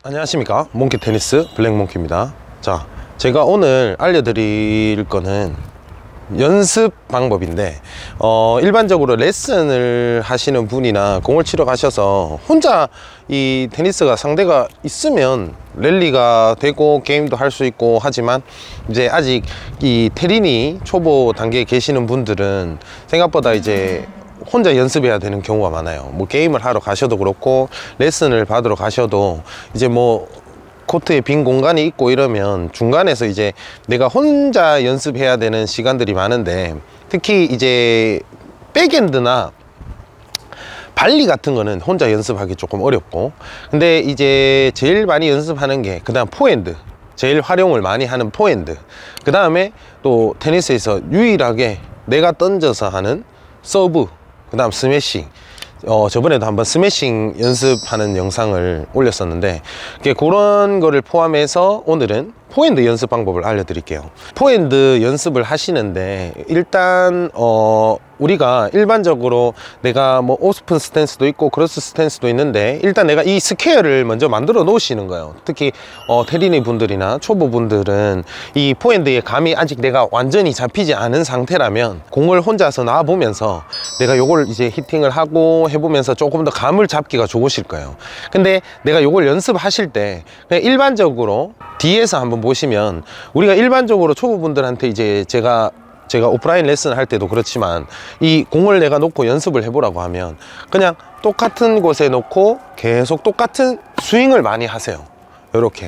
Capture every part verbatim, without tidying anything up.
안녕하십니까, 몽키 테니스 블랙몽키입니다. 자, 제가 오늘 알려드릴 거는 연습 방법인데 어, 일반적으로 레슨을 하시는 분이나 공을 치러 가셔서 혼자 이 테니스가 상대가 있으면 랠리가 되고 게임도 할 수 있고 하지만, 이제 아직 이 테린이 초보 단계에 계시는 분들은 생각보다 이제 혼자 연습해야 되는 경우가 많아요. 뭐 게임을 하러 가셔도 그렇고 레슨을 받으러 가셔도 이제 뭐 코트에 빈 공간이 있고 이러면 중간에서 이제 내가 혼자 연습해야 되는 시간들이 많은데, 특히 이제 백핸드나 발리 같은 거는 혼자 연습하기 조금 어렵고, 근데 이제 제일 많이 연습하는 게 그 다음 포핸드, 제일 활용을 많이 하는 포핸드, 그 다음에 또 테니스에서 유일하게 내가 던져서 하는 서브, 그 다음 스매싱. 어, 저번에도 한번 스매싱 연습하는 영상을 올렸었는데, 그런 거를 포함해서 오늘은 포핸드 연습 방법을 알려드릴게요. 포핸드 연습을 하시는데 일단 어, 우리가 일반적으로 내가 뭐 오스픈 스탠스도 있고 크로스 스탠스도 있는데, 일단 내가 이 스퀘어를 먼저 만들어 놓으시는 거예요. 특히 어, 테린이 분들이나 초보 분들은 이 포핸드의 감이 아직 내가 완전히 잡히지 않은 상태라면 공을 혼자서 놔 보면서 내가 요걸 이제 히팅을 하고 해보면서 조금 더 감을 잡기가 좋으실 거예요. 근데 내가 요걸 연습하실 때 그냥 일반적으로 뒤에서 한번 보시면, 우리가 일반적으로 초보분들한테 이제 제가 제가 오프라인 레슨 할 때도 그렇지만 이 공을 내가 놓고 연습을 해보라고 하면 그냥 똑같은 곳에 놓고 계속 똑같은 스윙을 많이 하세요. 요렇게.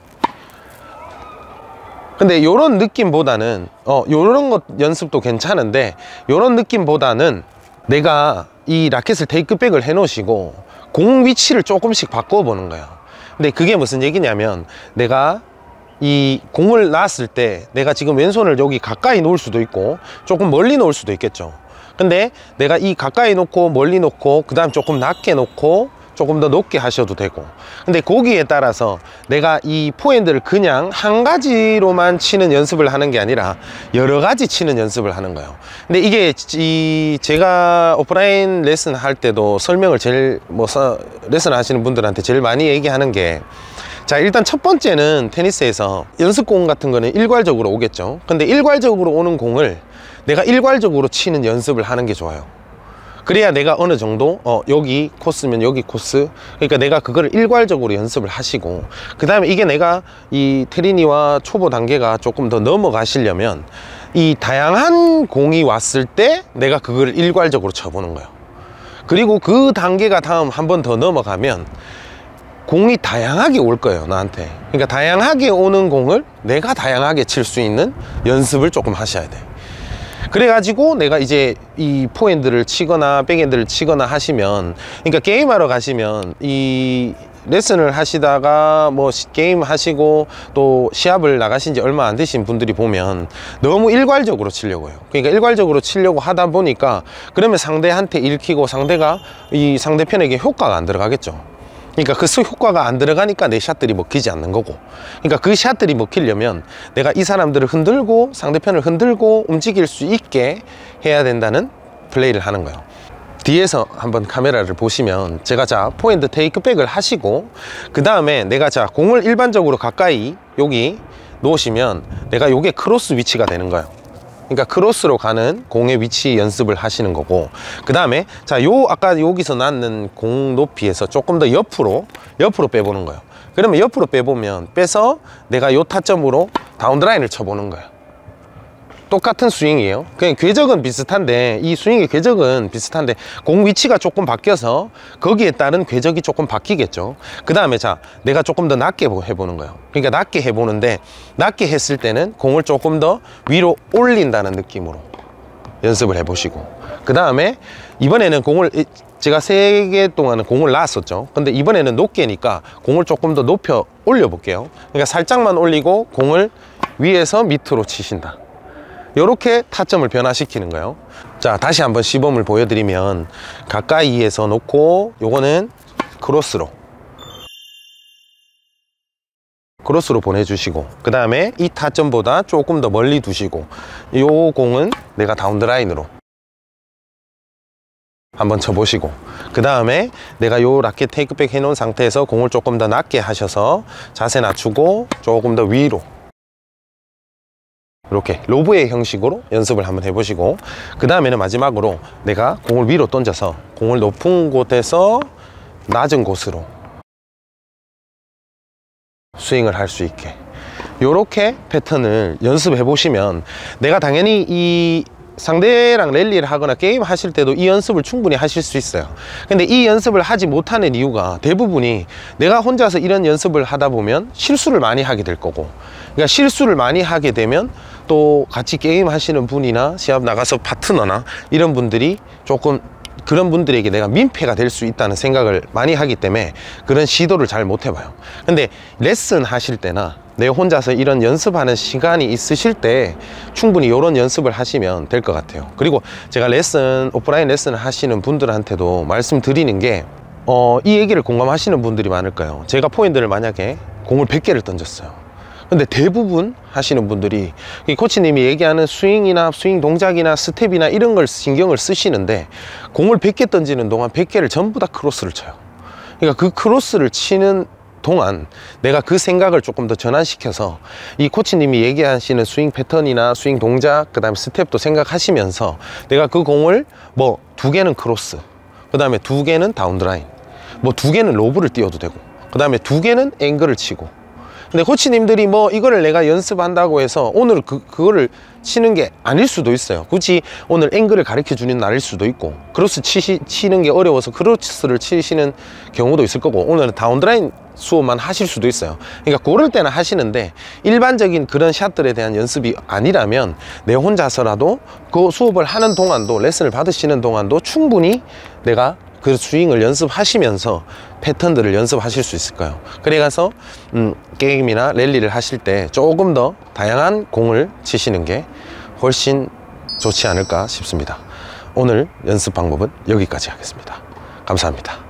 근데 요런 느낌보다는 어 요런 것 연습도 괜찮은데, 요런 느낌보다는 내가 이 라켓을 테이크백을 해 놓으시고 공 위치를 조금씩 바꿔 보는 거예요. 근데 그게 무슨 얘기냐면, 내가 이 공을 놨을 때 내가 지금 왼손을 여기 가까이 놓을 수도 있고 조금 멀리 놓을 수도 있겠죠. 근데 내가 이 가까이 놓고 멀리 놓고 그 다음 조금 낮게 놓고 조금 더 높게 하셔도 되고, 근데 거기에 따라서 내가 이 포핸드를 그냥 한 가지로만 치는 연습을 하는 게 아니라 여러 가지 치는 연습을 하는 거예요. 근데 이게 이 제가 오프라인 레슨 할 때도 설명을 제일 뭐 레슨 하시는 분들한테 제일 많이 얘기하는 게, 자, 일단 첫 번째는 테니스에서 연습공 같은 거는 일괄적으로 오겠죠. 근데 일괄적으로 오는 공을 내가 일괄적으로 치는 연습을 하는 게 좋아요. 그래야 내가 어느 정도 어 여기 코스면 여기 코스, 그러니까 내가 그거를 일괄적으로 연습을 하시고, 그 다음에 이게 내가 이 테린이와 초보 단계가 조금 더 넘어가시려면 이 다양한 공이 왔을 때 내가 그거를 일괄적으로 쳐보는 거예요. 그리고 그 단계가 다음 한 번 더 넘어가면 공이 다양하게 올 거예요, 나한테. 그러니까 다양하게 오는 공을 내가 다양하게 칠 수 있는 연습을 조금 하셔야 돼. 그래가지고 내가 이제 이 포핸드를 치거나 백핸드를 치거나 하시면, 그러니까 게임하러 가시면 이 레슨을 하시다가 뭐 게임 하시고 또 시합을 나가신 지 얼마 안 되신 분들이 보면 너무 일괄적으로 치려고 해요. 그러니까 일괄적으로 치려고 하다 보니까 그러면 상대한테 읽히고 상대가 이 상대편에게 효과가 안 들어가겠죠. 그러니까 그 효과가 안 들어가니까 내 샷들이 먹히지 않는 거고, 그러니까 그 샷들이 먹히려면 내가 이 사람들을 흔들고 상대편을 흔들고 움직일 수 있게 해야 된다는 플레이를 하는 거예요. 뒤에서 한번 카메라를 보시면, 제가 자 포핸드 테이크백을 하시고 그 다음에 내가 자 공을 일반적으로 가까이 여기 놓으시면 내가 요게 크로스 위치가 되는 거예요. 그러니까 크로스로 가는 공의 위치 연습을 하시는 거고, 그 다음에 자 요 아까 여기서 놨는 공 높이에서 조금 더 옆으로 옆으로 빼보는 거예요. 그러면 옆으로 빼보면 빼서 내가 요 타점으로 다운드라인을 쳐보는 거예요. 똑같은 스윙이에요. 그냥 궤적은 비슷한데, 이 스윙의 궤적은 비슷한데 공 위치가 조금 바뀌어서 거기에 따른 궤적이 조금 바뀌겠죠. 그 다음에 자 내가 조금 더 낮게 해보는 거예요. 그러니까 낮게 해보는데, 낮게 했을 때는 공을 조금 더 위로 올린다는 느낌으로 연습을 해보시고, 그 다음에 이번에는 공을 제가 세 개 동안은 공을 놨었죠. 근데 이번에는 높게니까 공을 조금 더 높여 올려 볼게요. 그러니까 살짝만 올리고 공을 위에서 밑으로 치신다. 이렇게 타점을 변화시키는 거예요. 자, 다시 한번 시범을 보여드리면, 가까이에서 놓고 요거는 크로스로 크로스로 보내주시고, 그 다음에 이 타점보다 조금 더 멀리 두시고, 요 공은 내가 다운드라인으로 한번 쳐보시고, 그 다음에 내가 요 라켓 테이크백 해놓은 상태에서 공을 조금 더 낮게 하셔서 자세 낮추고 조금 더 위로 이렇게 로브의 형식으로 연습을 한번 해보시고, 그 다음에는 마지막으로 내가 공을 위로 던져서 공을 높은 곳에서 낮은 곳으로 스윙을 할 수 있게, 요렇게 패턴을 연습해 보시면, 내가 당연히 이 상대랑 랠리를 하거나 게임 하실 때도 이 연습을 충분히 하실 수 있어요. 근데 이 연습을 하지 못하는 이유가 대부분이 내가 혼자서 이런 연습을 하다 보면 실수를 많이 하게 될 거고, 그러니까 실수를 많이 하게 되면 또 같이 게임 하시는 분이나 시합 나가서 파트너나 이런 분들이 조금, 그런 분들에게 내가 민폐가 될 수 있다는 생각을 많이 하기 때문에 그런 시도를 잘 못 해봐요. 근데 레슨 하실 때나 내 혼자서 이런 연습하는 시간이 있으실 때 충분히 이런 연습을 하시면 될 것 같아요. 그리고 제가 레슨, 오프라인 레슨을 하시는 분들한테도 말씀드리는 게, 어, 이 얘기를 공감하시는 분들이 많을 거예요. 제가 포인트를 만약에 공을 백 개를 던졌어요. 근데 대부분 하시는 분들이 이 코치님이 얘기하는 스윙이나 스윙 동작이나 스텝이나 이런 걸 신경을 쓰시는데, 공을 백 개 던지는 동안 백 개를 전부 다 크로스를 쳐요. 그러니까 그 크로스를 치는 동안 내가 그 생각을 조금 더 전환시켜서 이 코치님이 얘기하시는 스윙 패턴이나 스윙 동작, 그 다음에 스텝도 생각하시면서 내가 그 공을 뭐 두 개는 크로스, 그 다음에 두 개는 다운드라인, 뭐 두 개는 로브를 띄워도 되고, 그 다음에 두 개는 앵글을 치고. 근데 코치님들이 뭐 이거를 내가 연습한다고 해서 오늘 그, 그거를 치는 게 아닐 수도 있어요. 굳이 오늘 앵글을 가르쳐 주는 날일 수도 있고, 크로스 치시, 치는 게 어려워서 크로스를 치시는 경우도 있을 거고, 오늘은 다운드라인 수업만 하실 수도 있어요. 그러니까 그럴 때는 하시는데, 일반적인 그런 샷들에 대한 연습이 아니라면 내 혼자서라도 그 수업을 하는 동안도, 레슨을 받으시는 동안도 충분히 내가 그 스윙을 연습하시면서 패턴들을 연습하실 수 있을 거예요. 그래가서 음, 게임이나 랠리를 하실 때 조금 더 다양한 공을 치시는 게 훨씬 좋지 않을까 싶습니다. 오늘 연습 방법은 여기까지 하겠습니다. 감사합니다.